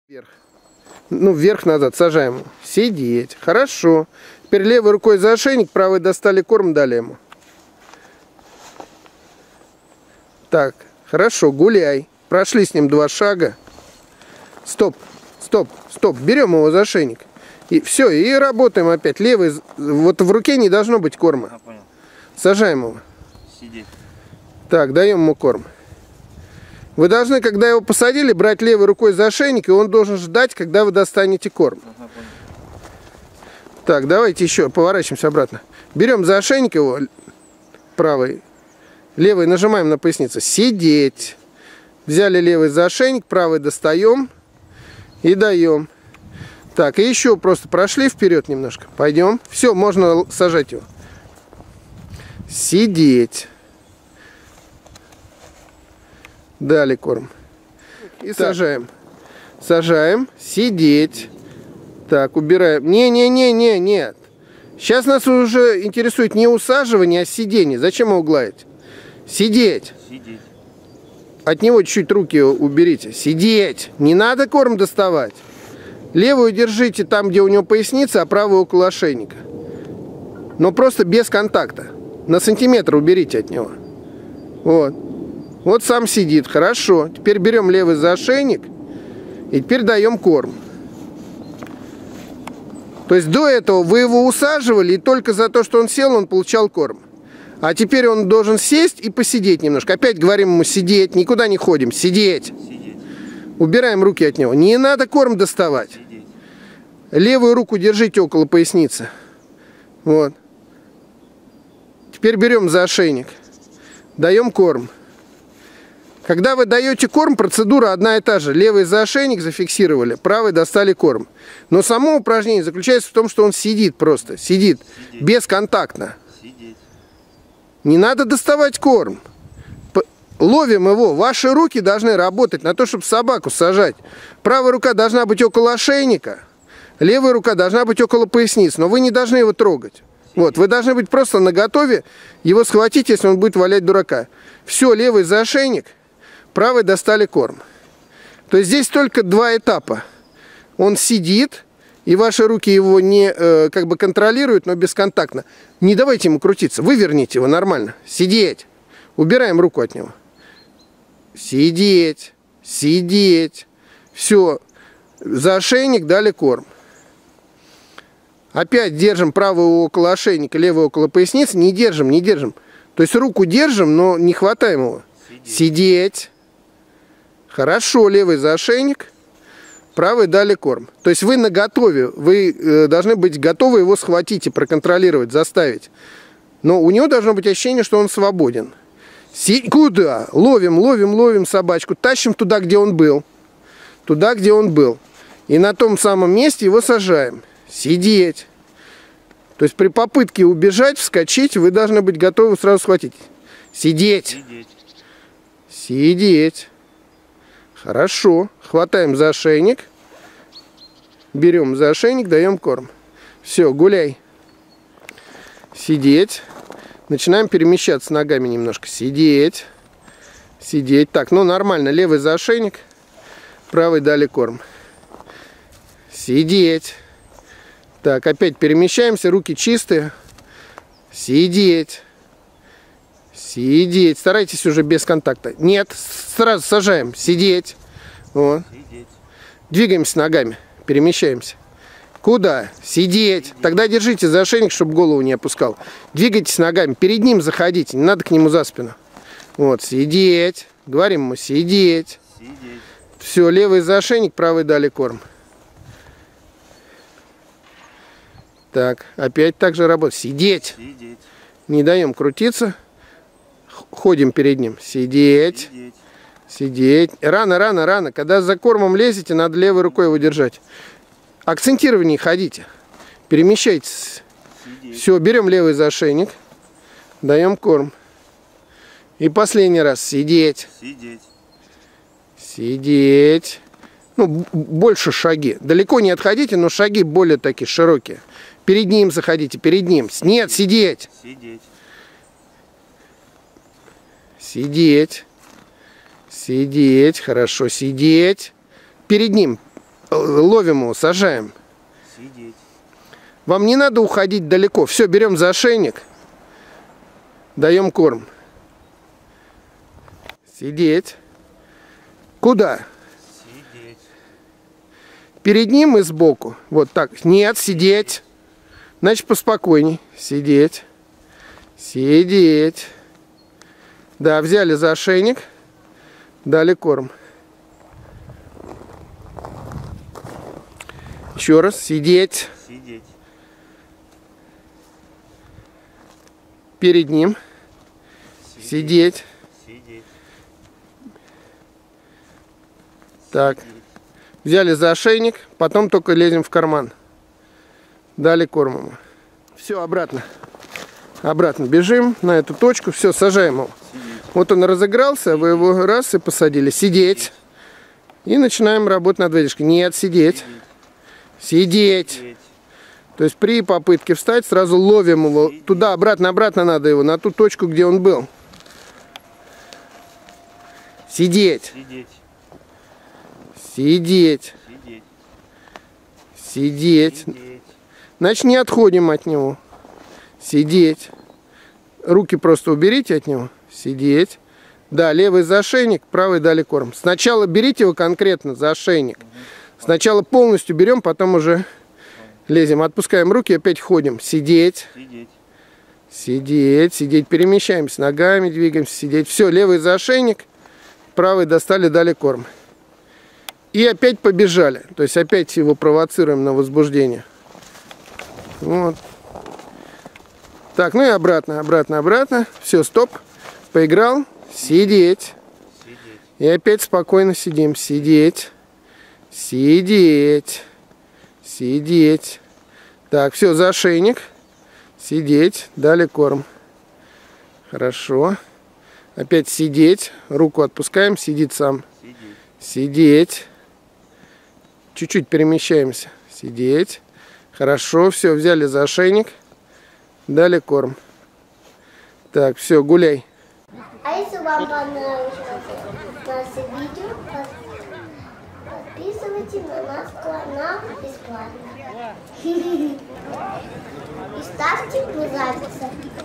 Вверх. Ну, вверх-назад сажаем. Сидеть. Хорошо. Теперь левой рукой за ошейник, правой достали корм, дали ему. Так, хорошо, гуляй. Прошли с ним 2 шага. Стоп, стоп, стоп. Берем его за ошейник. И все, и работаем опять. Левый, вот в руке не должно быть корма. Сажаем его. Сидеть. Так, даем ему корм. Вы должны, когда его посадили, брать левой рукой за ошейник, и он должен ждать, когда вы достанете корм. Ага, понял. Так, давайте еще поворачиваемся обратно. Берем за ошейник его правой, левой нажимаем на поясницу. Сидеть. Взяли левый за ошейник, правый достаем и даем. Так, и еще просто прошли вперед немножко. Пойдем. Все, можно сажать его. Сидеть. Дали корм. И так. Сажаем. Сажаем. Сидеть. Так, убираем. Не, нет. Сейчас нас уже интересует не усаживание, а сидение. Зачем его гладить? Сидеть. Сидеть. От него чуть-чуть руки уберите. Сидеть. Не надо корм доставать. Левую держите там, где у него поясница, а правую около ошейника. Но просто без контакта. На сантиметр уберите от него. Вот. Вот сам сидит. Хорошо. Теперь берем левый за ошейник. И теперь даем корм. То есть до этого вы его усаживали, и только за то, что он сел, он получал корм. А теперь он должен сесть и посидеть немножко. Опять говорим ему сидеть. Никуда не ходим. Сидеть. Сидеть. Убираем руки от него. Не надо корм доставать. Сидеть. Левую руку держите около поясницы. Вот. Теперь берем за ошейник. Даем корм. Когда вы даете корм, процедура одна и та же. Левый за ошейник зафиксировали, правый достали корм. Но само упражнение заключается в том, что он сидит просто. Сидит. Бесконтактно. Сидеть. Не надо доставать корм. Ловим его. Ваши руки должны работать на то, чтобы собаку сажать. Правая рука должна быть около ошейника. Левая рука должна быть около поясницы. Но вы не должны его трогать. Вот, вы должны быть просто наготове его схватить, если он будет валять дурака. Все, левый за ошейник, правый достали корм. То есть здесь только 2 этапа. Он сидит, и ваши руки его не как бы контролируют, но бесконтактно. Не давайте ему крутиться, выверните его нормально. Сидеть. Убираем руку от него. Сидеть. Сидеть. Все. За ошейник дали корм. Опять держим правую около ошейника, левую около поясницы. Не держим, не держим. То есть руку держим, но не хватаем его. Сидеть. Хорошо, левый за ошейник, правый дали корм. То есть вы наготове, вы должны быть готовы его схватить и проконтролировать, заставить. Но у него должно быть ощущение, что он свободен. Куда? Ловим собачку, тащим туда, где он был. Туда, где он был. И на том самом месте его сажаем. Сидеть. То есть при попытке убежать, вскочить, вы должны быть готовы сразу схватить. Сидеть. Сидеть. Сидеть. Хорошо. Хватаем за ошейник. Берем за ошейник, даем корм. Все, гуляй. Сидеть. Начинаем перемещаться ногами немножко. Сидеть. Сидеть. Так, ну нормально. Левый за ошейник. Правый дали корм. Сидеть. Так, опять перемещаемся. Руки чистые. Сидеть. Сидеть. Старайтесь уже без контакта. Нет, сразу сажаем. Сидеть. Вот. Сидеть. Двигаемся ногами. Перемещаемся. Куда? Сидеть. Тогда держите за ошейник, чтобы голову не опускал. Двигайтесь ногами. Перед ним заходите. Не надо к нему за спину. Вот. Сидеть. Говорим ему сидеть. Сидеть. Все. Левый за ошейник, правый дали корм. Так. Опять так же работать. Сидеть. Сидеть. Не даем крутиться. Ходим перед ним. Сидеть. Сидеть. Сидеть. Рано. Когда за кормом лезете, надо левой рукой его держать. Акцентированнее ходите. Перемещайтесь. Сидеть. Все, берем левый за ошейник. Даем корм. И последний раз. Сидеть. Сидеть. Сидеть. Ну, больше шаги. Далеко не отходите, но шаги более такие широкие. Перед ним заходите, перед ним. Нет, сидеть. Сидеть. Сидеть. Сидеть. Хорошо, сидеть. Перед ним. ловим его, сажаем. Сидеть. Вам не надо уходить далеко. Все, берем за ошейник. Даем корм. Сидеть. Куда? Сидеть. Перед ним и сбоку. Вот так. Нет, сидеть. Значит, поспокойней. Сидеть. Сидеть. Да, взяли за ошейник. Дали корм. Еще раз. Сидеть. Сидеть. Перед ним. Сидеть. Сидеть. Так. Взяли за ошейник, потом только лезем в карман. Дали корм ему. Все, обратно. Обратно бежим на эту точку. Все, сажаем его. Вот он разыгрался, вы его раз и посадили. Сидеть. И начинаем работать над выдержкой. Нет, сидеть. Сидеть. Сидеть. То есть при попытке встать сразу ловим его. Туда, обратно, обратно надо его, на ту точку, где он был. Сидеть. Сидеть. Сидеть. Сидеть. Сидеть. Сидеть. Значит, не отходим от него. Сидеть. Руки просто уберите от него. Сидеть. Да, левый за ошейник, правый дали корм. Сначала берите его конкретно за ошейник. Сначала полностью берем, потом уже лезем. Отпускаем руки, опять ходим. Сидеть. Сидеть. Сидеть. Сидеть. Перемещаемся. Ногами двигаемся. Сидеть. Все, левый за ошейник, правый достали, дали корм. И опять побежали. То есть опять его провоцируем на возбуждение. Вот. Так, ну и обратно, обратно, обратно. Все, стоп. Поиграл. Сидеть. Сидеть. И опять спокойно сидим. Сидеть. Сидеть. Сидеть. Так, все, за ошейник. Сидеть. Дали корм. Хорошо. Опять сидеть. Руку отпускаем. Сидит сам. Сидеть. Сидеть. Чуть-чуть перемещаемся. Сидеть. Хорошо. Все, взяли за ошейник. Дали корм. Так, все, гуляй. А если вам понравилось наше видео, подписывайтесь на наш канал бесплатно. И ставьте мне лайки.